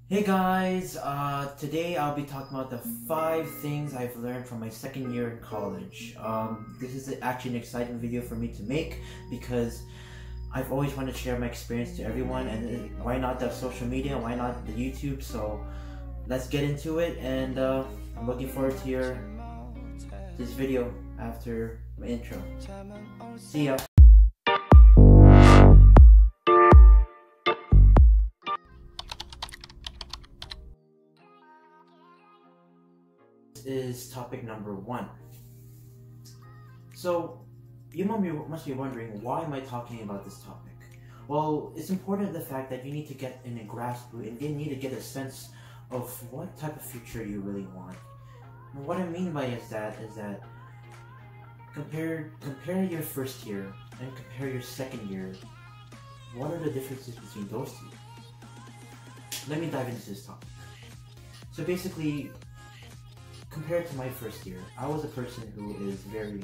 Hey guys, today I'll be talking about the 5 things I've learned from my second year in college. This is actually an exciting video for me to make because I've always wanted to share my experience to everyone, and why not the social media, why not the YouTube? So let's get into it, and I'm looking forward to this video after my intro. See ya! Is topic number 1. So you must be wondering, why am I talking about this topic? Well, it's important the fact that you need to get in a grasp and you need to get a sense of what type of future you really want. And what I mean by is that compare your first year and compare your second year. What are the differences between those two? Let me dive into this topic. So basically, compared to my first year, I was a person who is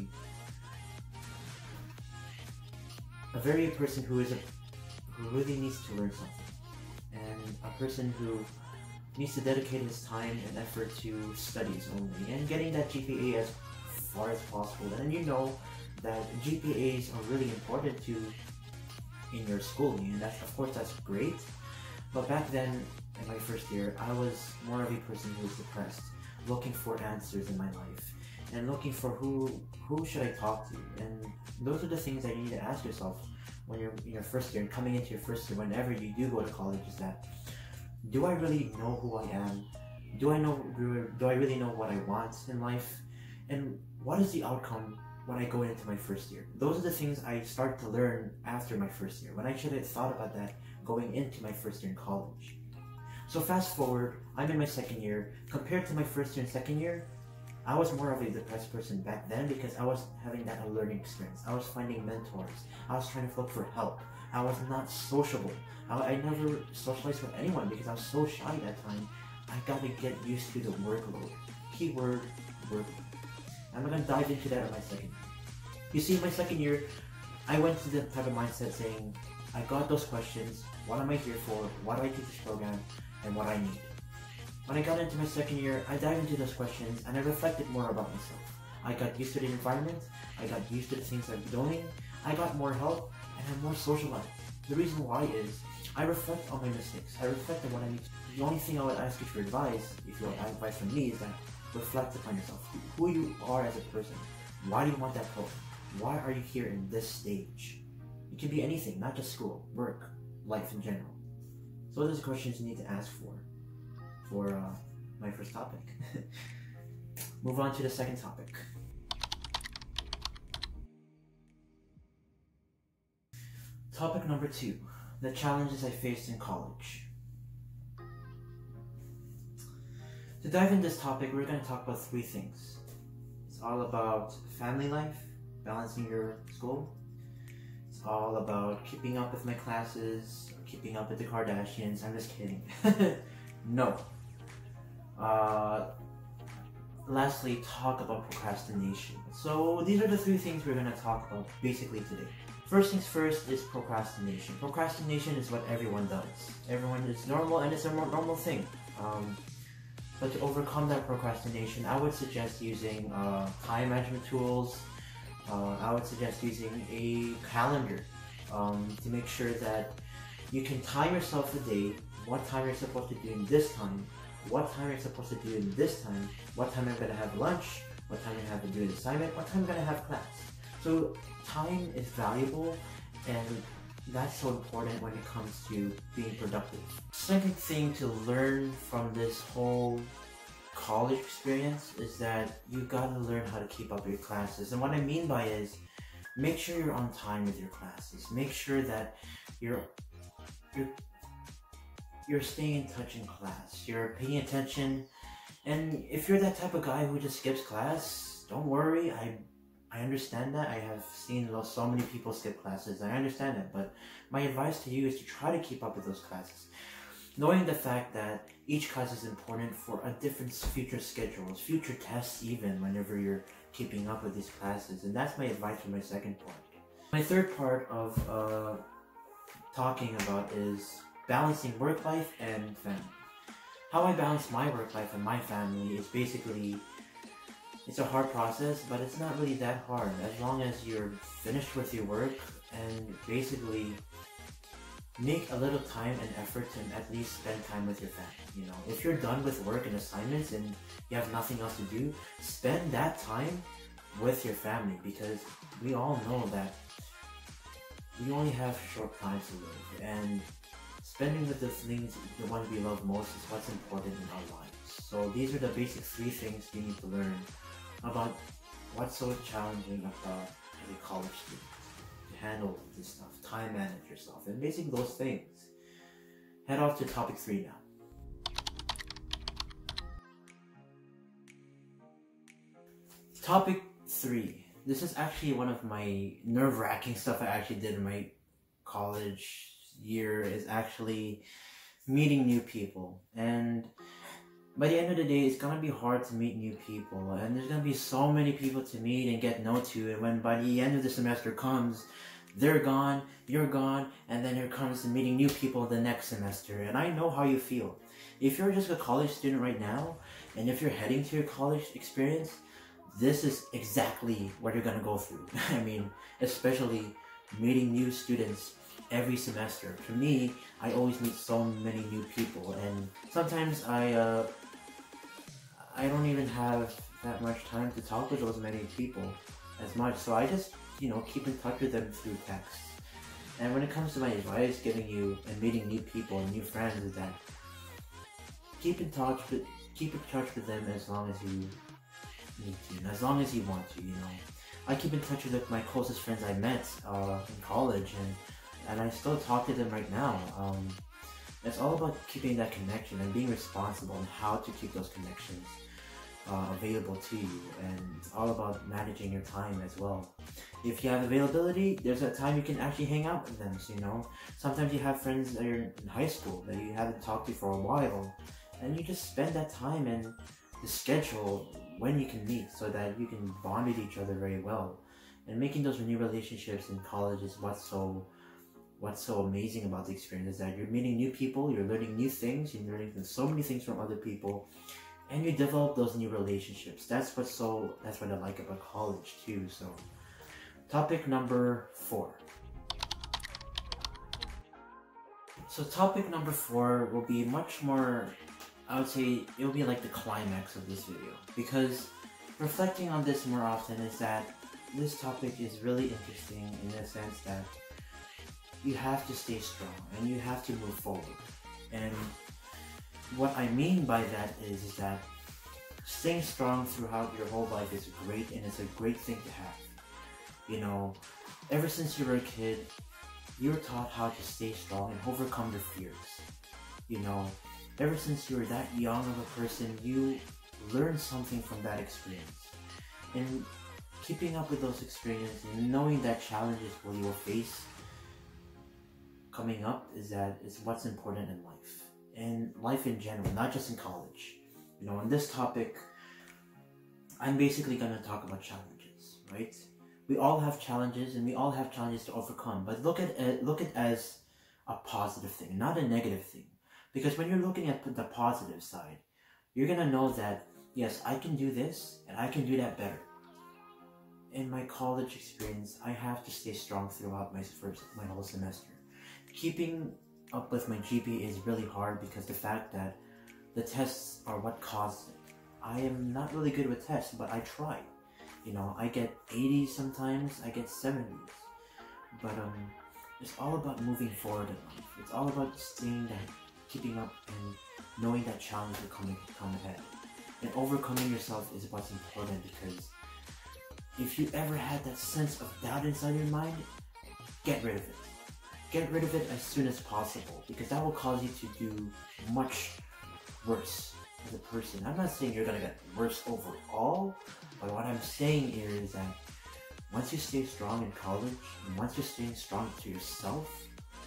who really needs to learn something, and a person who needs to dedicate his time and effort to studies only, and getting that GPA as far as possible. And you know that GPAs are really important in your schooling, and that's great. But back then, in my first year, I was more of a person who was depressed, looking for answers in my life, and looking for who should I talk to. And those are the things that you need to ask yourself when you're in your first year and coming into your first year, whenever you do go to college, is that, do I really know who I am? Do I really know what I want in life? And what is the outcome when I go into my first year? Those are the things I start to learn after my first year, when I should have thought about that going into my first year in college. So fast forward, I'm in my second year. Compared to my first year and second year, I was more of a depressed person back then because I was having that learning experience. I was finding mentors. I was trying to look for help. I was not sociable. I never socialized with anyone because I was so shy at that time. I got to get used to the workload. Keyword, workload. I'm going to dive into that in my second year. You see, in my second year, I went to the type of mindset saying, I got those questions. What am I here for? Why do I take this program? And what I need. When I got into my second year, I dived into those questions and I reflected more about myself. I got used to the environment, I got used to the things I'm doing, I got more help, and I'm more socialized. The reason why is, I reflect on my mistakes, I reflect on what I need to do. The only thing I would ask you for advice, if you want advice from me, is that reflect upon yourself. Who you are as a person. Why do you want that help? Why are you here in this stage? It can be anything, not just school, work, life in general. So those are questions you need to ask for my first topic. Move on to the second topic. Topic number 2, the challenges I faced in college. To dive into this topic, we're going to talk about 3 things. It's all about family life, balancing your school. It's all about keeping up with my classes, keeping up with the Kardashians. I'm just kidding. No. Lastly, talk about procrastination. So these are the 3 things we're going to talk about basically today. First things first is procrastination. Procrastination is what everyone does. Everyone is normal, and it's a normal thing. But to overcome that procrastination, I would suggest using time management tools. I would suggest using a calendar to make sure that you can time yourself a day, what time you're supposed to do in this time, what time you're supposed to do in this time, what time I'm going to have lunch, what time I have to do an assignment, what time I'm going to have class. So time is valuable, and that's so important when it comes to being productive. Second thing to learn from this whole college experience is that you gotta learn how to keep up your classes. And what I mean by is, make sure you're on time with your classes. Make sure that you're staying in touch in class. You're paying attention. And if you're that type of guy who just skips class, don't worry. I understand that. I have seen so many people skip classes. I understand it. But my advice to you is to try to keep up with those classes, knowing the fact that each class is important for a different future schedules, future tests even, whenever you're keeping up with these classes. And that's my advice for my second part. My third part of talking about is balancing work life and family. How I balance my work life and my family is basically, it's a hard process, but it's not really that hard as long as you're finished with your work and basically make a little time and effort to at least spend time with your family. You know, if you're done with work and assignments and you have nothing else to do, spend that time with your family, because we all know that we only have short time to live, and spending with the things, the ones we love most, is what's important in our lives. So these are the basic 3 things you need to learn about what's so challenging about as a college student. To handle this stuff, time manage yourself, and basically those things. Head off to topic 3 now. Topic 3. This is actually one of my nerve-wracking stuff I actually did in my college year, is actually meeting new people. And by the end of the day, it's gonna be hard to meet new people, and there's gonna be so many people to meet and get know to, and when by the end of the semester comes, they're gone, you're gone, and then here comes the meeting new people the next semester. And I know how you feel. If you're just a college student right now, and if you're heading to your college experience, this is exactly what you're gonna go through. I mean, especially meeting new students every semester. For me, I always meet so many new people, and sometimes I don't even have that much time to talk with those many people as much, so I just, keep in touch with them through text. And when it comes to my advice giving you and meeting new people and new friends, is that keep in touch with them as long as you need to, and as long as you want to. I keep in touch with my closest friends I met in college, and I still talk to them right now. It's all about keeping that connection and being responsible on how to keep those connections available to you, and it's all about managing your time as well. If you have availability, there's a time you can actually hang out with them. So, sometimes you have friends that are in high school that you haven't talked to for a while, and you just spend that time and the schedule when you can meet, so that you can bond with each other very well. And making those new relationships in college is what's so amazing about the experience, is that you're meeting new people, you're learning new things, you're learning so many things from other people, and you develop those new relationships. That's what I like about college too. So, topic number 4. So topic number 4 will be much more, I would say, it will be like the climax of this video, because reflecting on this more often is that this topic is really interesting in the sense that you have to stay strong and you have to move forward. And what I mean by that is that staying strong throughout your whole life is great, and it's a great thing to have. Ever since you were a kid, you were taught how to stay strong and overcome your fears. Ever since you were that young of a person, you learned something from that experience. And keeping up with those experiences and knowing that challenges you will face coming up is what's important in life. And life in general, not just in college. In this topic, I'm basically going to talk about challenges, right? We all have challenges, and we all have challenges to overcome, but look at it as a positive thing, not a negative thing. Because when you're looking at the positive side, you're going to know that, yes, I can do this, and I can do that better. In my college experience, I have to stay strong throughout my whole semester. Keeping up with my GPA is really hard, because the fact that the tests are what caused it. I am not really good with tests, but I try. I get 80s sometimes, I get 70s. But it's all about moving forward in life. It's all about keeping up and knowing that challenge will come ahead. And overcoming yourself is what's important, because if you ever had that sense of doubt inside your mind, get rid of it. Get rid of it as soon as possible, because that will cause you to do much worse as a person. I'm not saying you're gonna get worse overall, but what I'm saying here is that once you stay strong in college, and once you're staying strong to yourself,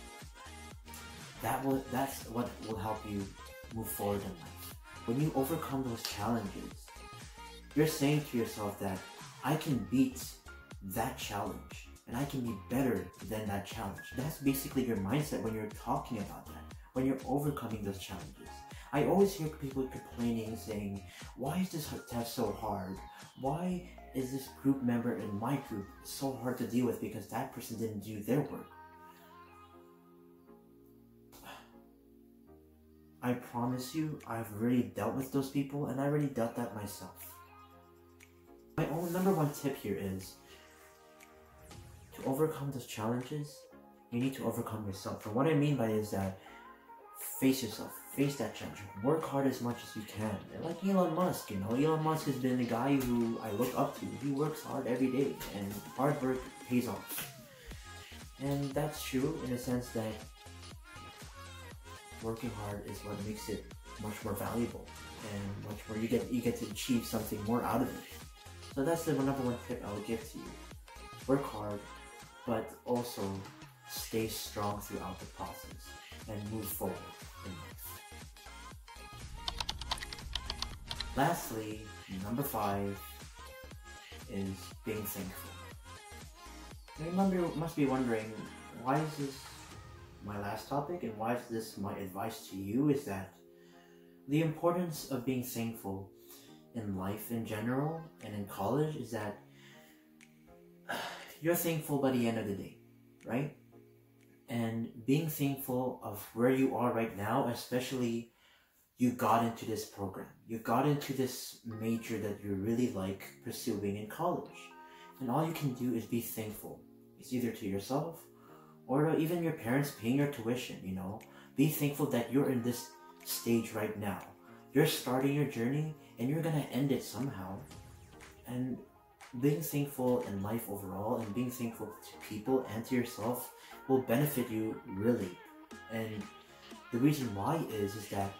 that's what will help you move forward in life. When you overcome those challenges, you're saying to yourself that I can beat that challenge, and I can be better than that challenge. That's basically your mindset when you're talking about that, when you're overcoming those challenges. I always hear people complaining, saying, why is this test so hard? Why is this group member in my group so hard to deal with because that person didn't do their work? I promise you, I've already dealt with those people, and I already dealt that myself. My own number one tip here is, to overcome those challenges, you need to overcome yourself. And what I mean by it is that, face yourself, face that challenge, work hard as much as you can. And like Elon Musk, you know, Elon Musk has been a guy who I look up to. He works hard every day, and hard work pays off. And that's true in the sense that working hard is what makes it much more valuable, and much more you get to achieve something more out of it. So that's the number one tip I would give to you. Work hard, but also stay strong throughout the process and move forward in life. Lastly, number 5 is being thankful. Now you must be wondering, why is this my last topic, and why is this my advice to you? Is that the importance of being thankful in life in general and in college is that you're thankful by the end of the day, right? And being thankful of where you are right now, especially you got into this program, you got into this major that you really like pursuing in college, and all you can do is be thankful. It's either to yourself or even your parents paying your tuition, you know. Be thankful that you're in this stage right now. You're starting your journey and you're gonna end it somehow. And being thankful in life overall and being thankful to people and to yourself will benefit you really. And the reason why is that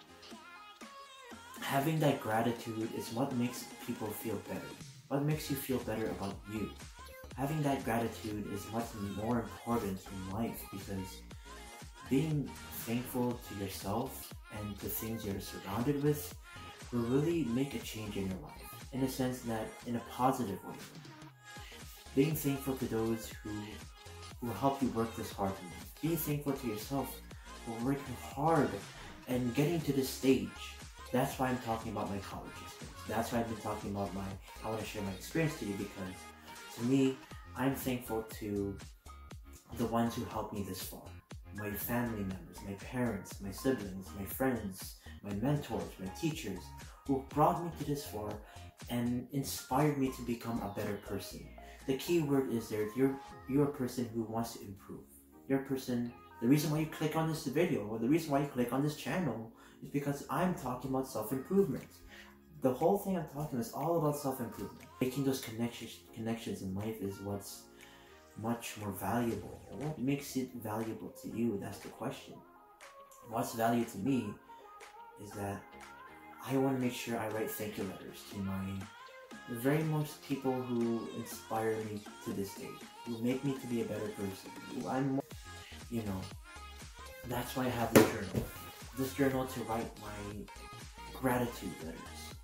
having that gratitude is what makes people feel better. What makes you feel better about you. Having that gratitude is much more important in life, because being thankful to yourself and to things you're surrounded with will really make a change in your life, in a sense that in a positive way. Being thankful to those who help you work this hard in life. Being thankful to yourself for working hard and getting to this stage. That's why I'm talking about my college experience. That's why I've been talking about I want to share my experience to you, because to me, I'm thankful to the ones who helped me this far. My family members, my parents, my siblings, my friends, my mentors, my teachers, who brought me to this far and inspired me to become a better person. The key word is there, you're a person who wants to improve. You're a person, the reason why you click on this video, or the reason why you click on this channel, is because I'm talking about self-improvement. The whole thing I'm talking about is all about self-improvement. Making those connections in life is what's much more valuable. And what makes it valuable to you? That's the question. What's valuable to me is that I want to make sure I write thank you letters to the very most people who inspire me to this day, who make me to be a better person. You know, that's why I have this journal. This journal to write my gratitude letters.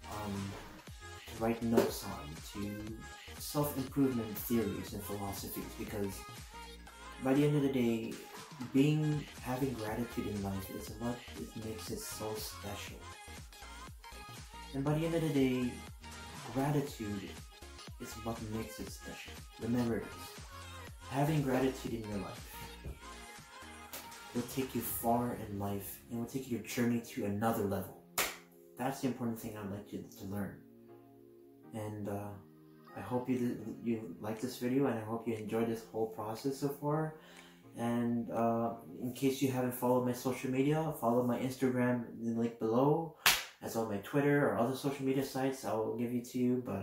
To write notes on, to self-improvement theories and philosophies, because by the end of the day, having gratitude in life is what makes it so special. And by the end of the day, gratitude is what makes it special. Remember this. Having gratitude in your life will take you far in life and will take your journey to another level. That's the important thing I'd like you to learn. And I hope you like this video, and I hope you enjoyed this whole process so far. And in case you haven't followed my social media, follow my Instagram in the link below, as well as my Twitter or other social media sites. I will give it to you. But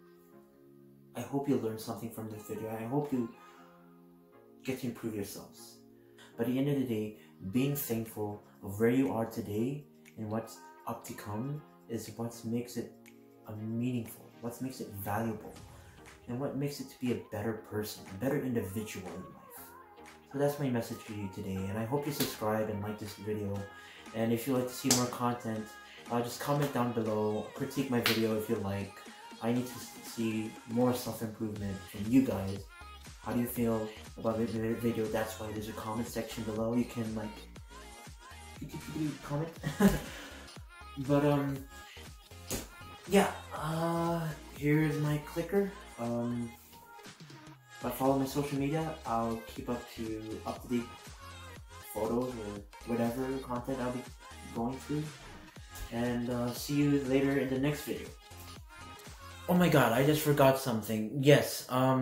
I hope you learned something from this video. I hope you get to improve yourselves. By the end of the day, being thankful of where you are today and what's up to come is what makes it meaningful, what makes it valuable, and what makes it to be a better person, a better individual in life. So that's my message for you today, and I hope you subscribe and like this video. And if you'd like to see more content, just comment down below, critique my video if you like. I need to see more self-improvement from you guys. How do you feel about the video? That's why there's a comment section below. You can comment. But yeah, here's my clicker. If I follow my social media, I'll keep up-to-date photos or whatever content I'll be going through. And see you later in the next video. Oh my god, I just forgot something. Yes,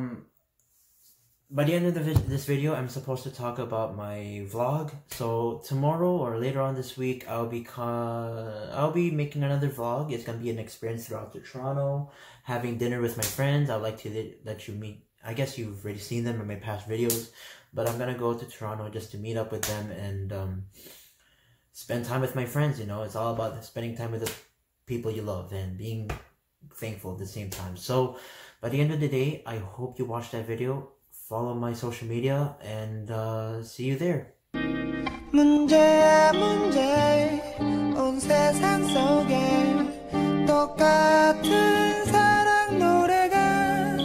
by the end of this video, I'm supposed to talk about my vlog. So tomorrow or later on this week, I'll be making another vlog. It's gonna be an experience throughout to Toronto, having dinner with my friends. I'd like to let you meet. I guess you've already seen them in my past videos, but I'm gonna go to Toronto just to meet up with them and spend time with my friends. You know, it's all about spending time with the people you love and being thankful at the same time. So by the end of the day, I hope you watched that video. Follow my social media and see you there. 문제야 문제 온 세상 속에 똑같은 사랑 노래가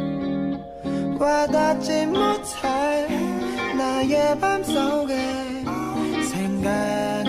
와닿지 못할 나의 맘속에 생각